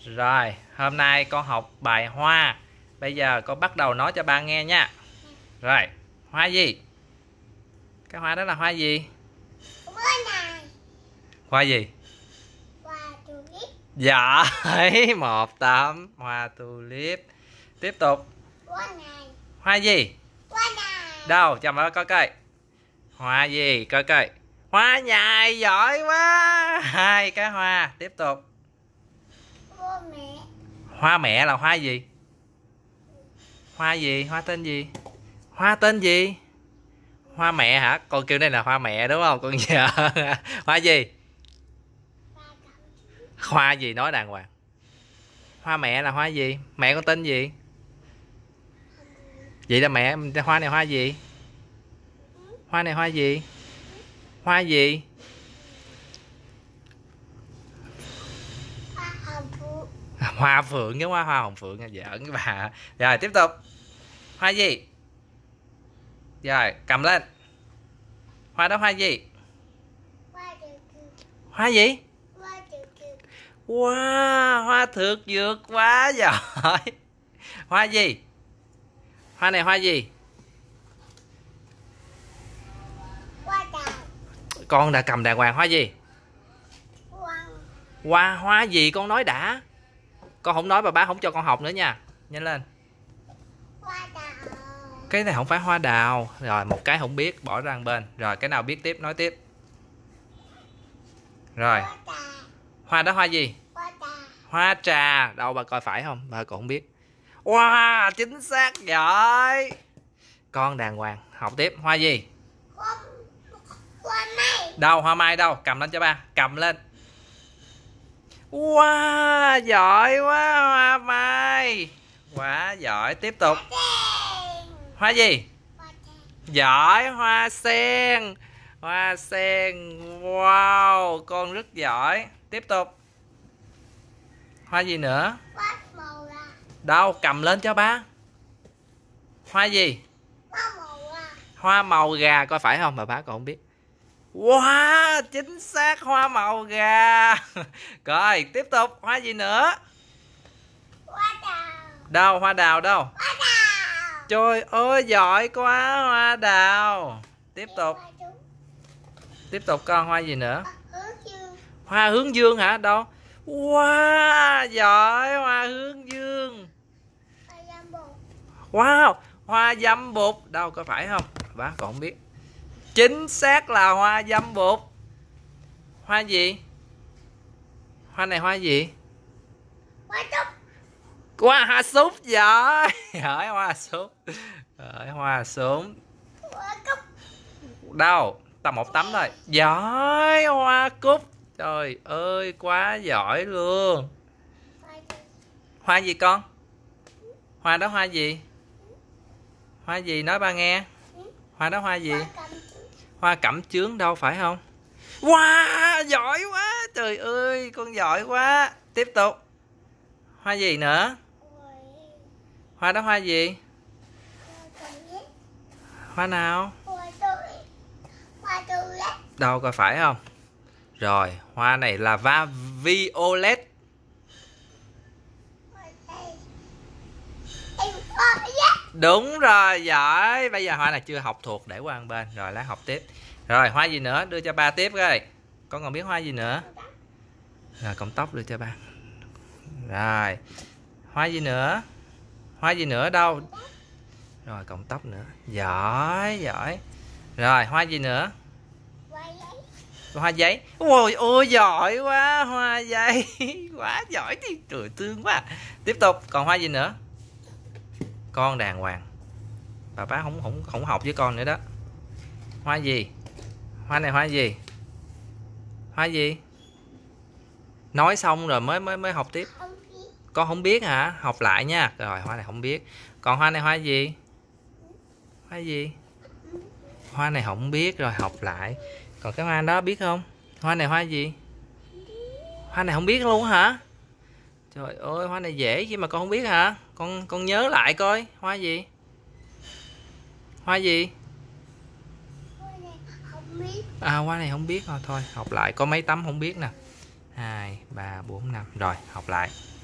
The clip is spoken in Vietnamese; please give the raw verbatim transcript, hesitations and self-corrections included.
Rồi, hôm nay con học bài hoa. Bây giờ con bắt đầu nói cho ba nghe nha. Rồi, hoa gì? Cái hoa đó là hoa gì? Hoa này. Hoa gì? Hoa tulip. Giỏi, một tám, hoa tulip. Tiếp tục. Hoa này. Hoa gì? Hoa này. Đâu, cho má coi coi. Hoa gì? Coi coi. Hoa nhài, giỏi quá. Hai cái hoa. Tiếp tục. Hoa mẹ. Hoa mẹ là hoa gì? Hoa gì? Hoa tên gì? Hoa tên gì? Hoa mẹ hả? Con kêu đây là hoa mẹ đúng không? Con vợ. Hoa gì? Hoa gì? Nói đàng hoàng. Hoa mẹ là hoa gì? Mẹ con tên gì? Vậy là mẹ. Hoa này hoa gì? Hoa này hoa gì? Hoa gì? Hoa hồng phượng. Hoa phượng, cái hoa hoa hồng phượng giỡn cái bà. Rồi tiếp tục. Hoa gì? Rồi cầm lên. Hoa đó hoa gì? Hoa dược dược. Hoa gì? Hoa dược dược. Wow, hoa thược dược, quá giỏi. Hoa gì? Hoa này hoa gì? Hoa đào. Con đã cầm đàng hoàng. Hoa gì? Hoa. Hoa hoa gì con nói đã. Con không nói bà bá không cho con học nữa nha. Nhanh lên. Hoa đào. Cái này không phải hoa đào. Rồi một cái không biết bỏ ra một bên. Rồi cái nào biết tiếp nói tiếp. Rồi. Hoa trà. Hoa đó hoa gì? Hoa trà. Hoa trà. Đâu bà coi phải không? Bà còn không biết. Wow, chính xác, giỏi. Con đàng hoàng. Học tiếp. Hoa gì? Hoa. Hoa mai. Đâu, hoa mai đâu? Cầm lên cho ba. Cầm lên. Wow, giỏi quá. Hoa mai. Quá giỏi. Tiếp tục. Hoa gì? Hoa sen. Giỏi, hoa sen. Hoa sen. Wow, con rất giỏi. Tiếp tục. Hoa gì nữa? Hoa màu gà. Đâu, cầm lên cho ba. Hoa gì? Hoa màu gà. Hoa màu gà, coi phải không? Bà bá còn không biết. Wow, chính xác, hoa màu gà. Rồi, tiếp tục. Hoa gì nữa? Hoa đào. Đâu, hoa đào đâu? Hoa đào. Trời ơi, giỏi quá, hoa đào. Tiếp tục. Hoa trúng. Tiếp tục con, hoa gì nữa? Hoa hướng dương. Hoa hướng dương hả? Đâu? Wow, giỏi, hoa hướng dương. Hoa dâm bụt. Wow, hoa dâm bụt. Đâu, có phải không? Bác còn không biết. Chính xác là hoa dâm bụt. Hoa gì? Hoa này hoa gì? Hoa trúc. Hoa hoa súp, giỏi. Giỏi, hoa súp. Rồi, hoa súng. Hoa cúc. Đâu? Tầm một tấm thôi. Giỏi, hoa cúc. Trời ơi, quá giỏi luôn. Hoa gì? Hoa gì con? Hoa đó hoa gì? Hoa gì nói ba nghe. Hoa đó hoa gì? Hoa cẩm. Hoa cẩm chướng đâu phải không? Wow, giỏi quá. Trời ơi, con giỏi quá. Tiếp tục. Hoa gì nữa? Hoa đó hoa gì? Hoa nào? Hoa tươi. Hoa tươi. Đâu coi phải không? Rồi, hoa này là va violet. Đúng rồi, giỏi. Bây giờ hoa này chưa học thuộc, để qua một bên. Rồi lát học tiếp. Rồi, hoa gì nữa? Đưa cho ba tiếp coi. Con còn biết hoa gì nữa? Rồi, cọng tóc đưa cho ba. Rồi, hoa gì nữa? Hoa gì nữa đâu? Rồi, cọng tóc nữa. Giỏi, giỏi. Rồi, hoa gì nữa? Hoa giấy. Ôi ôi, giỏi quá. Hoa giấy. Quá giỏi thì trời, thương quá. Tiếp tục, còn hoa gì nữa? Con đàng hoàng. Bà bá không không không học với con nữa đó. Hoa gì? Hoa này hoa gì? Hoa gì? Nói xong rồi mới mới mới học tiếp. Con không biết hả? Học lại nha. Rồi, hoa này không biết. Còn hoa này hoa gì? Hoa gì? Hoa này không biết, rồi học lại. Còn cái hoa đó biết không? Hoa này hoa gì? Hoa này không biết luôn hả? Trời ơi, hoa này dễ chứ mà con không biết hả? Con con nhớ lại coi, hoa gì? Hoa gì? À, hoa này không biết thôi, thôi học lại, có mấy tấm không biết nè. hai, ba, bốn, năm. Rồi, học lại.